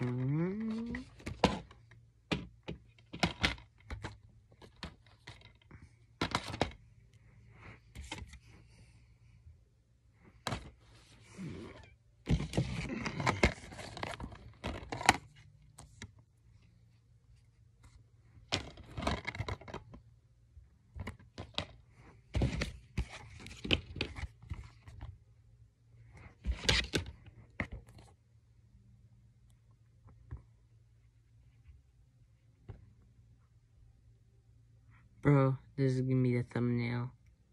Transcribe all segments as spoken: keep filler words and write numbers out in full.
Bro, this is gonna be the thumbnail.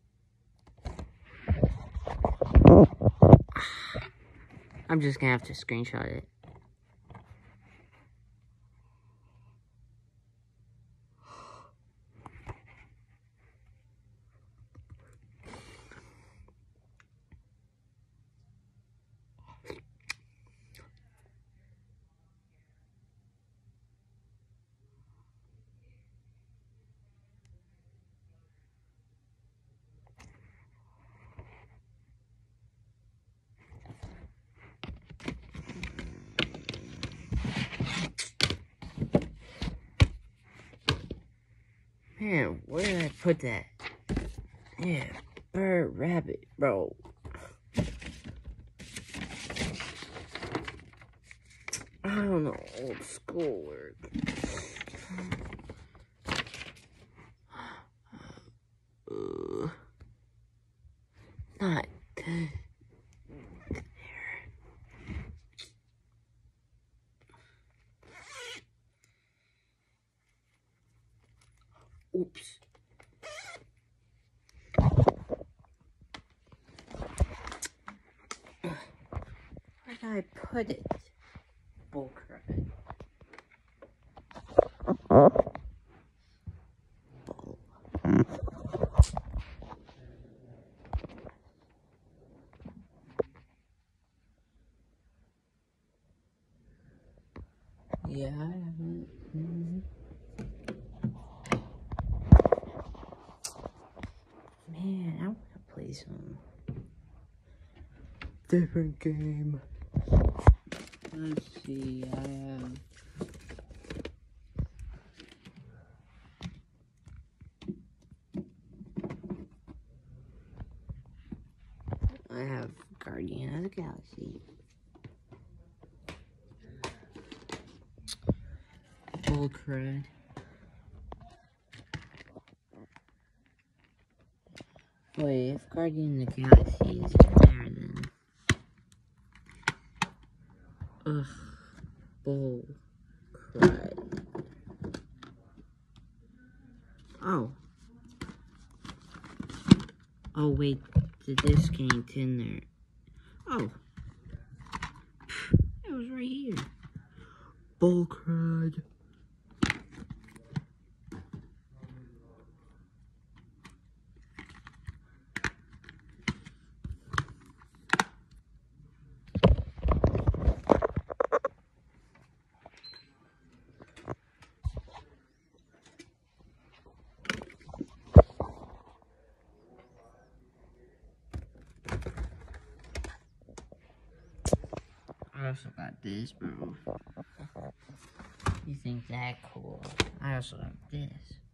I'm just gonna have to screenshot it. Man, where did I put that? Yeah, bird, rabbit, bro. I don't know, old school work. Uh, not there. Oops. Where did I put it? Bullcrap. Bull. Yeah, I haven't. Mm-hmm. Man, I want to play some different game. Let's see, I have. I have Guardian of the Galaxy. Bullcrap. Wait, if Guardian of the Galaxy is in there, then... Ugh. Bull. Crud. Oh. Oh, wait. The disc ain't in there. Oh. It was right here. Bull crud. I also got this, bro. You think that cool? I also have this.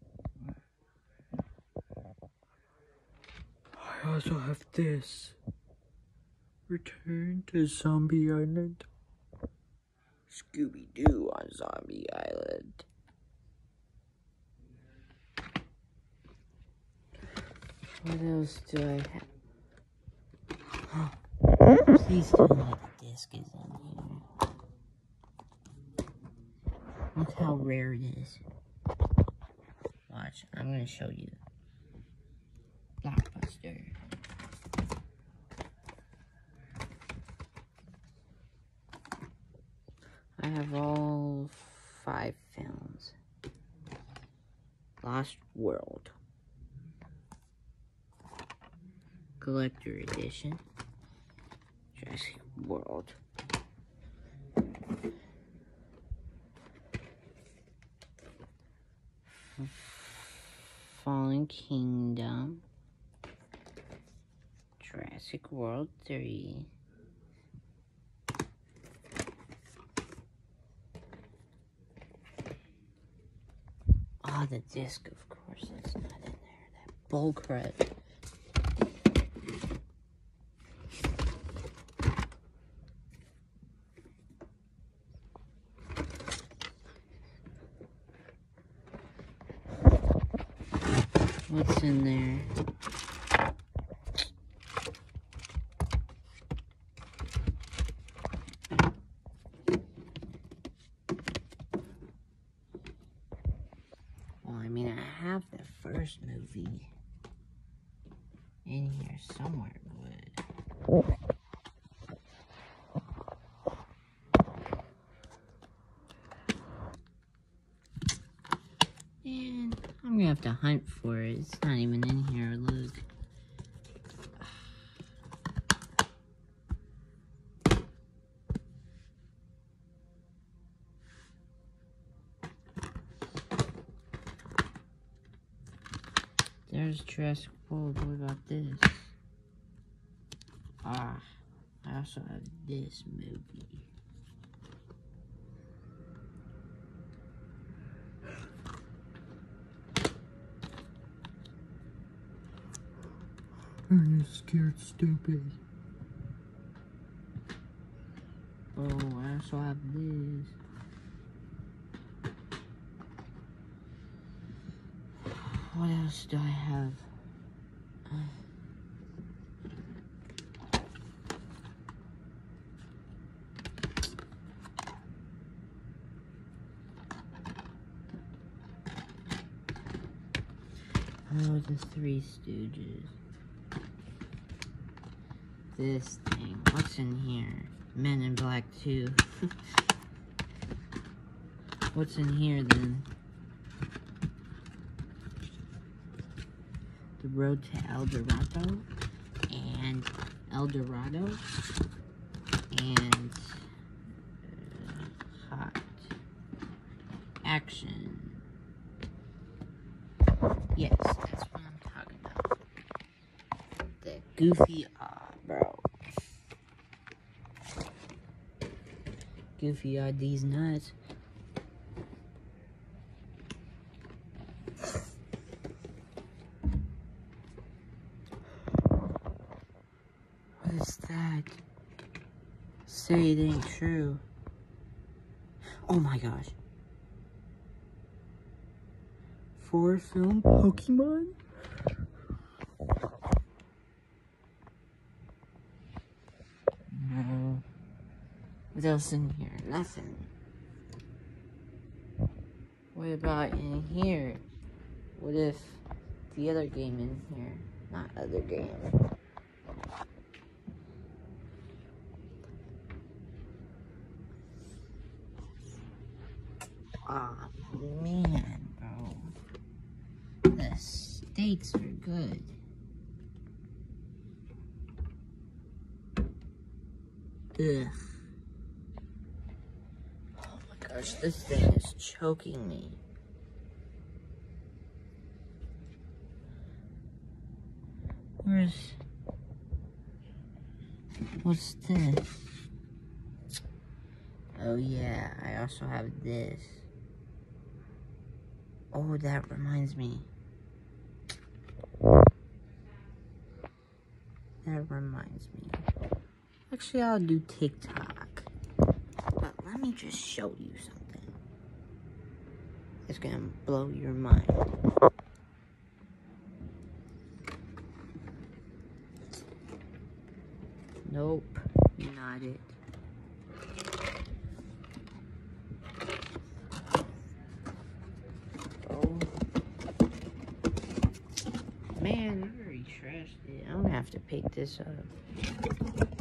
I also have this. Return to Zombie Island. Scooby-Doo on Zombie Island. What else do I have? Please tell me the disc is in here. Look how rare it is. Watch, I'm gonna show you. Blockbuster. I have all five films. Lost World. Collector Edition. Jurassic World. Fallen Kingdom. Jurassic World three. Oh, the disc, of course, it's not in there. That bullcrap. What's in there? Well, I mean, I have the first movie in here somewhere, but... And I'm gonna have to hunt for it. It's not even in here, look. There's Jurassic World. What about this? Ah, I also have this movie. I'm scared stupid. Oh, I also have this. What else do I have? Uh, oh, the Three Stooges. This thing. What's in here? Men in Black two. What's in here then? The Road to El Dorado and El Dorado and uh, Hot Action. Yes, that's what I'm talking about. The Goofy, ah, bro. Goofy are these nuts. What is that? Say it ain't true. Oh my gosh. Four film Pokemon? No. What else in here? Nothing. What about in here? What if the other game in here? Not other game. Ah, oh, man, bro. The steaks are good. Ugh. Oh my gosh, this thing is choking me. Where's... What's this? Oh yeah, I also have this. Oh, that reminds me. That reminds me. Actually, I'll do TikTok. But let me just show you something. It's gonna blow your mind. Nope, not it. Oh. Man, I already trashed it. I'm gonna have to pick this up.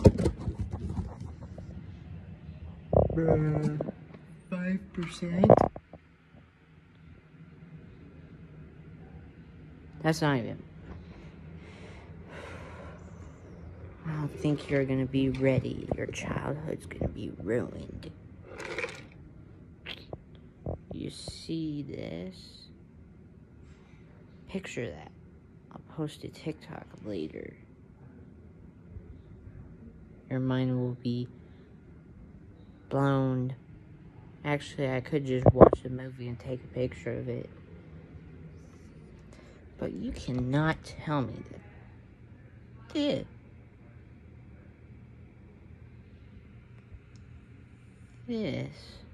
Bruh. Five percent? That's not even... I don't think you're gonna be ready. Your childhood's gonna be ruined. You see this? Picture that. I'll post a TikTok later. Your mind will be blown. Actually, I could just watch the movie and take a picture of it. But you cannot tell me that this this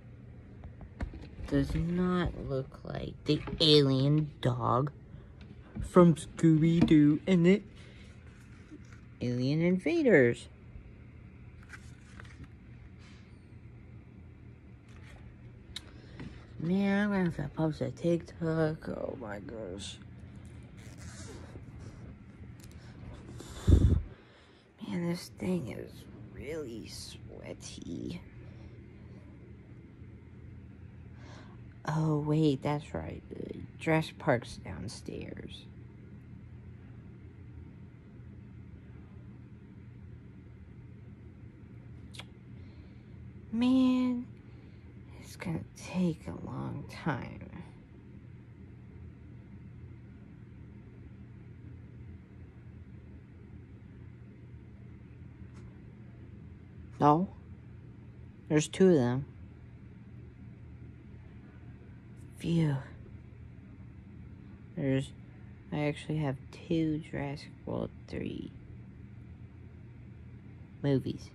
does not look like the alien dog from Scooby-Doo and the Alien Invaders. Man, I'm gonna have to post a TikTok. Oh my gosh. Man, this thing is really sweaty. Oh, wait, that's right. The Jurassic Park's downstairs. Man, it's gonna take a long time. No, there's two of them. Phew. There's, I actually have two Jurassic World three movies.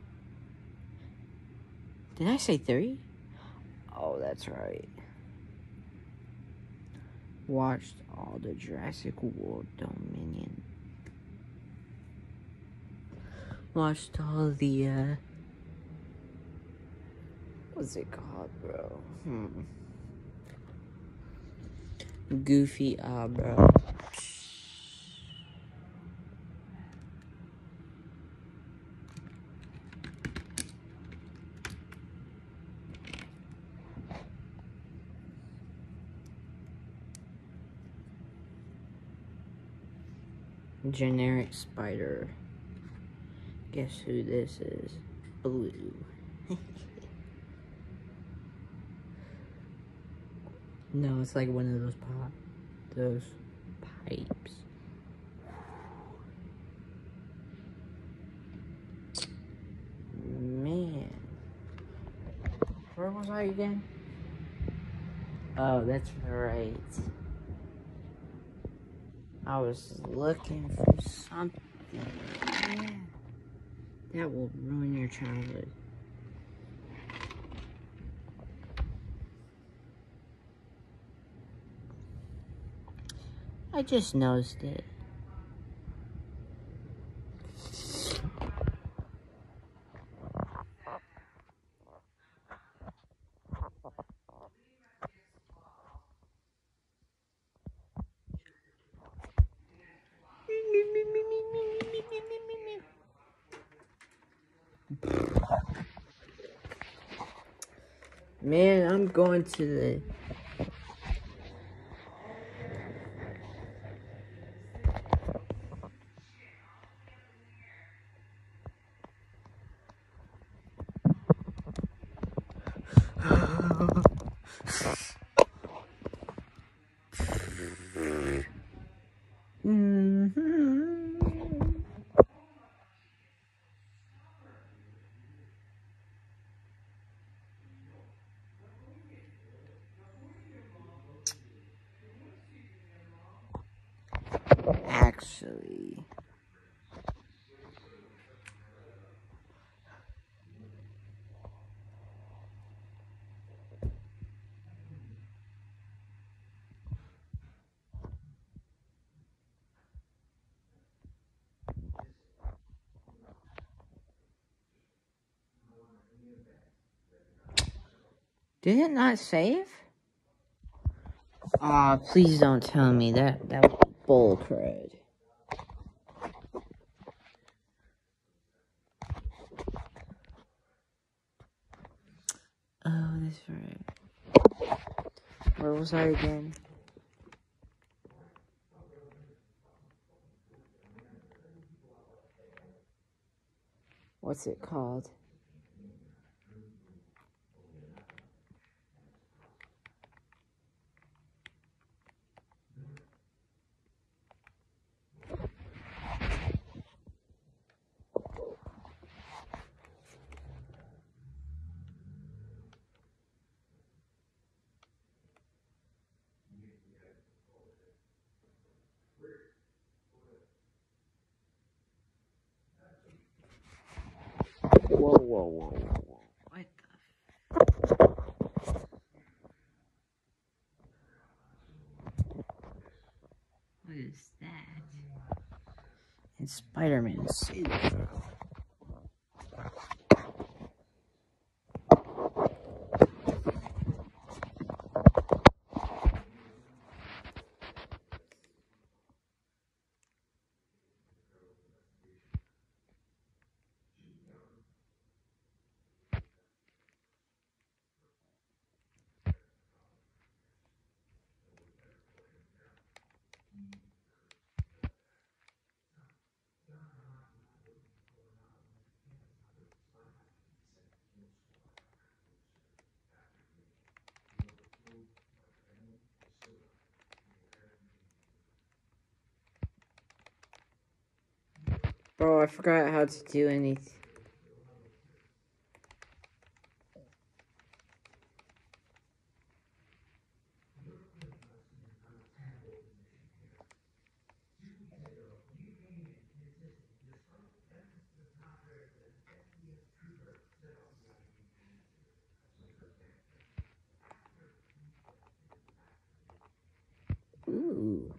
Did I say three? Oh, that's right. Watched all the Jurassic World Dominion. Watched all the, uh, what's it called, bro? Hmm. Goofy, ah, uh, bro. Generic spider. Guess who this is? Blue. No, it's like one of those pop, those pipes. Man, where was I again? Oh, that's right. I was looking for something. Yeah. That will ruin your childhood. I just noticed it. Man, I'm going to the... Mm-hmm. Actually... Did it not save? Aw, oh, please don't tell me that. That was bull crud. Oh, that's right. Where was I again? What's it called? whoa, whoa, whoa, whoa. What the? What is that? It's Spider-Man's suit. Bro, I forgot how to do anything. Ooh.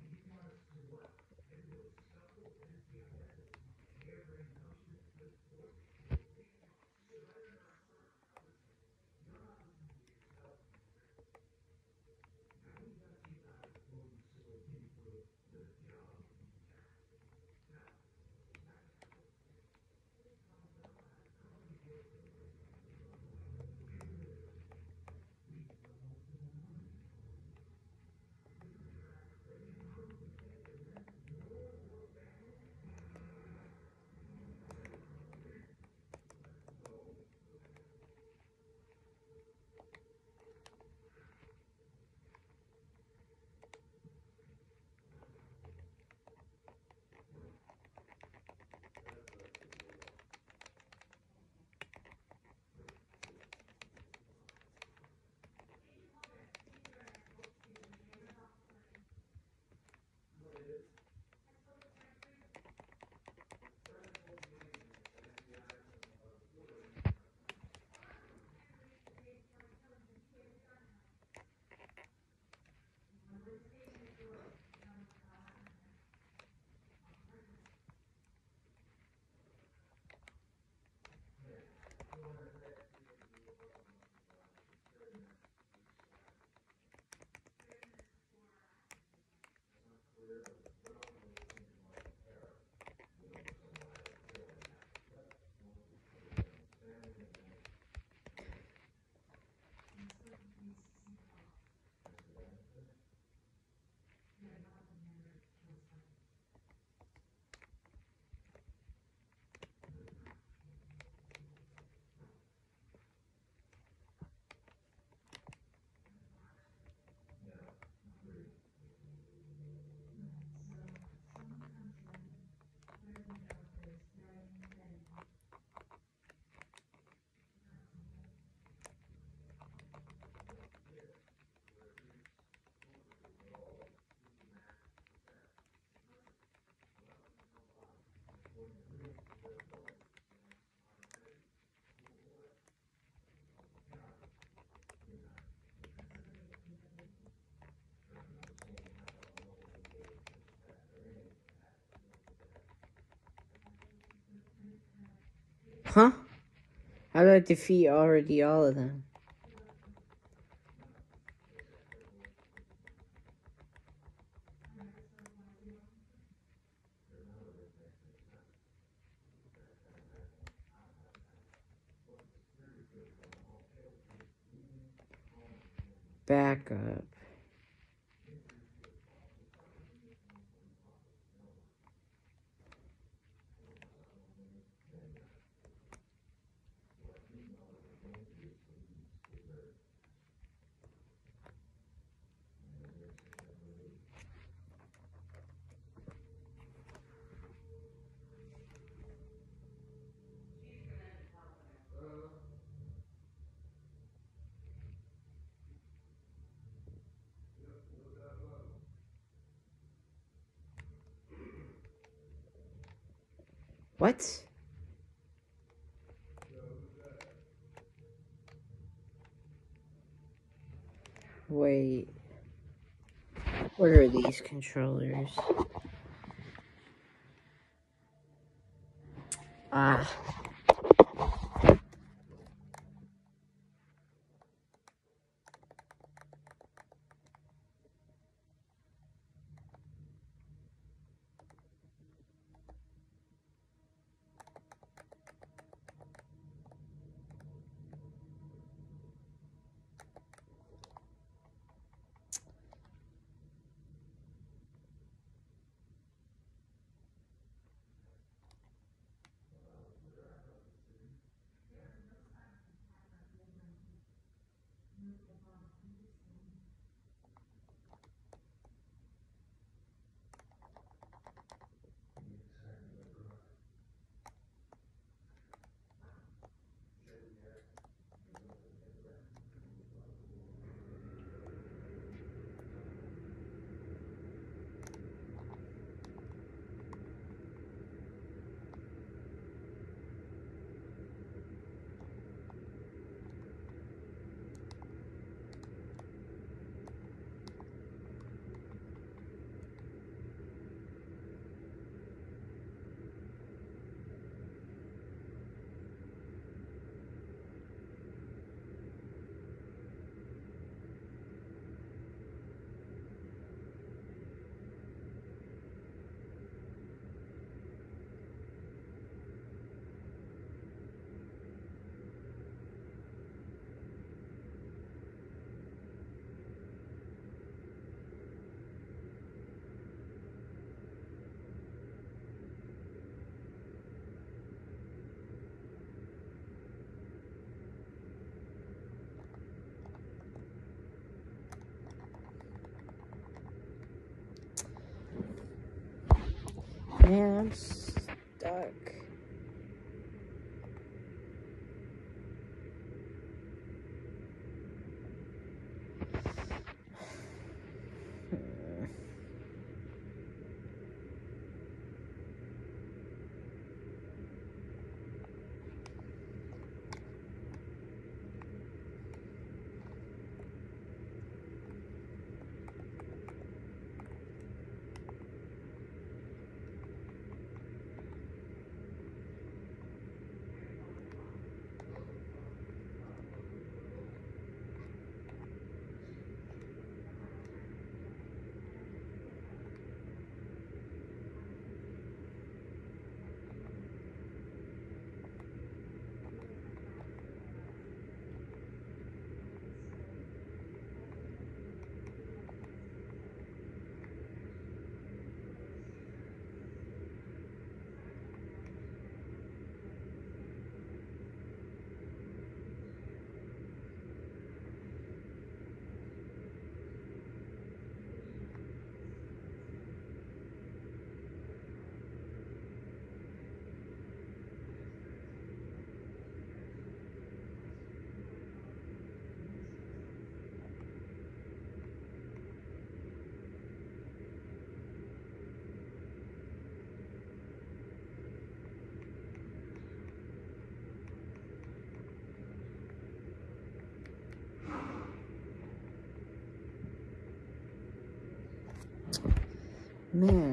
Huh? How do I defeat already all of them? Back up. What? Wait. What are these controllers? Ah. Man, I'm stuck. Man.